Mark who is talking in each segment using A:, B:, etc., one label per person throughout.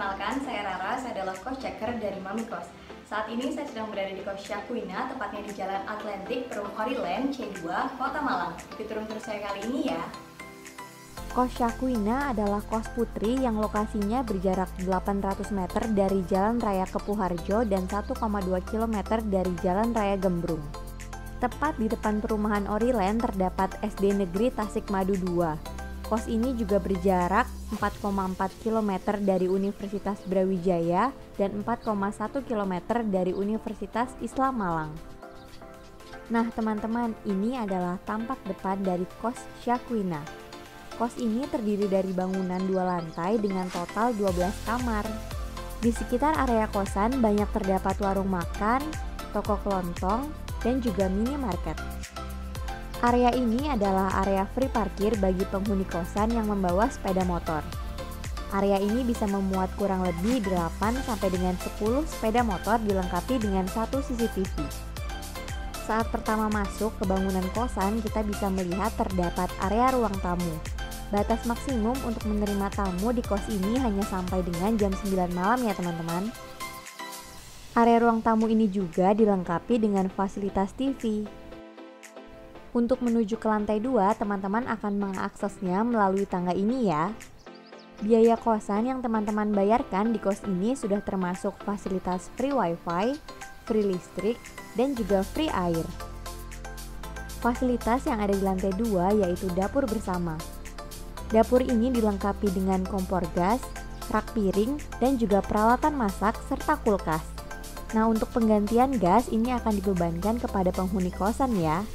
A: perkenalkan, saya Rara, saya adalah cost checker dari Mami Kos. Saat ini saya sedang berada di Kos Syakuina, tepatnya di Jalan Atlantik, Perum Oriland, C2, Kota Malang. Ikuti turun terus saya kali ini ya.
B: Kos Syakuina adalah kos putri yang lokasinya berjarak 800 meter dari Jalan Raya Kepuharjo dan 1,2 km dari Jalan Raya Gembrung. Tepat di depan perumahan Oriland terdapat SD Negeri Tasikmadu 2. Kos ini juga berjarak 4,4 km dari Universitas Brawijaya dan 4,1 km dari Universitas Islam Malang. Nah teman-teman, ini adalah tampak depan dari Kos Syakuina. Kos ini terdiri dari bangunan 2 lantai dengan total 12 kamar. Di sekitar area kosan banyak terdapat warung makan, toko kelontong, dan juga minimarket. Area ini adalah area free parkir bagi penghuni kosan yang membawa sepeda motor. Area ini bisa memuat kurang lebih 8 sampai dengan 10 sepeda motor dilengkapi dengan 1 CCTV. Saat pertama masuk ke bangunan kosan, kita bisa melihat terdapat area ruang tamu. Batas maksimum untuk menerima tamu di kos ini hanya sampai dengan jam 9 malam ya teman-teman. Area ruang tamu ini juga dilengkapi dengan fasilitas TV. Untuk menuju ke lantai 2, teman-teman akan mengaksesnya melalui tangga ini ya. Biaya kosan yang teman-teman bayarkan di kos ini sudah termasuk fasilitas free wifi, free listrik, dan juga free air. Fasilitas yang ada di lantai 2 yaitu dapur bersama. Dapur ini dilengkapi dengan kompor gas, rak piring, dan juga peralatan masak serta kulkas. Nah, untuk penggantian gas ini akan dibebankan kepada penghuni kosan ya.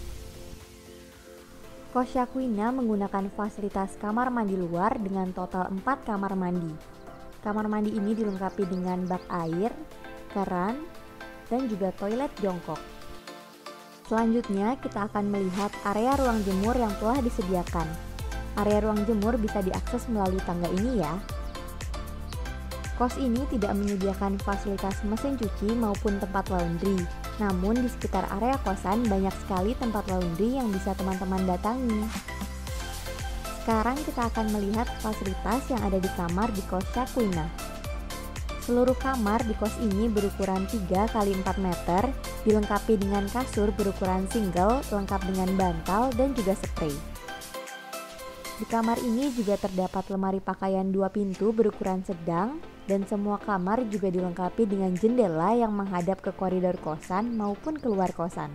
B: Kos Syakuina menggunakan fasilitas kamar mandi luar dengan total 4 kamar mandi. Kamar mandi ini dilengkapi dengan bak air, keran, dan juga toilet jongkok. Selanjutnya kita akan melihat area ruang jemur yang telah disediakan. Area ruang jemur bisa diakses melalui tangga ini ya. Kos ini tidak menyediakan fasilitas mesin cuci maupun tempat laundry. Namun di sekitar area kosan banyak sekali tempat laundry yang bisa teman-teman datangi. Sekarang kita akan melihat fasilitas yang ada di kamar di kos Syakuina. Seluruh kamar di kos ini berukuran 3 x 4 meter, dilengkapi dengan kasur berukuran single, lengkap dengan bantal dan juga spray. Di kamar ini juga terdapat lemari pakaian 2 pintu berukuran sedang, dan semua kamar juga dilengkapi dengan jendela yang menghadap ke koridor kosan maupun keluar kosan.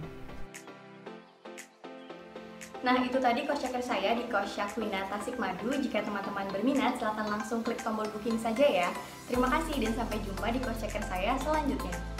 A: Nah, itu tadi cost checker saya di Kos Syakuina Tasikmadu. Jika teman-teman berminat, silahkan langsung klik tombol booking saja ya. Terima kasih dan sampai jumpa di cost checker saya selanjutnya.